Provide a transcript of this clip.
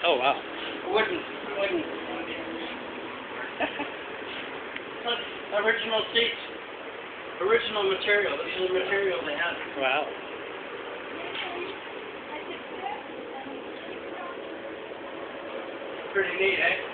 Oh, wow. Wooden. Original seats. Original material. This is the material they had. Wow. Pretty neat, eh?